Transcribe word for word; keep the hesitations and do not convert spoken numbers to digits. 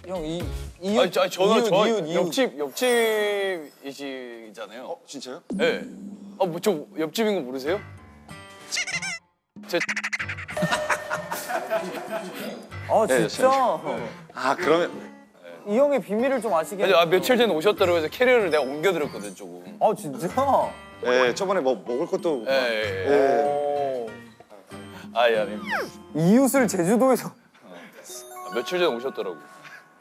형 이 이웃. 아니, 저, 저는 이웃, 저 이웃, 이웃. 옆집 옆집이시잖아요. 어 진짜요? 네. 아뭐 저 옆집인 거 모르세요? 제 아 진짜. 아 그러면 이 형의 비밀을 좀 아시게. 아, 며칠 전에 오셨더라고 해서 캐리어를 내가 옮겨드렸거든 조금. 아 진짜? 예 저번에 뭐 먹을 것도. 예. 예, 예. 오. 아 예, 아닙니다. 이웃을 제주도에서. 아, 며칠 전에 오셨더라고.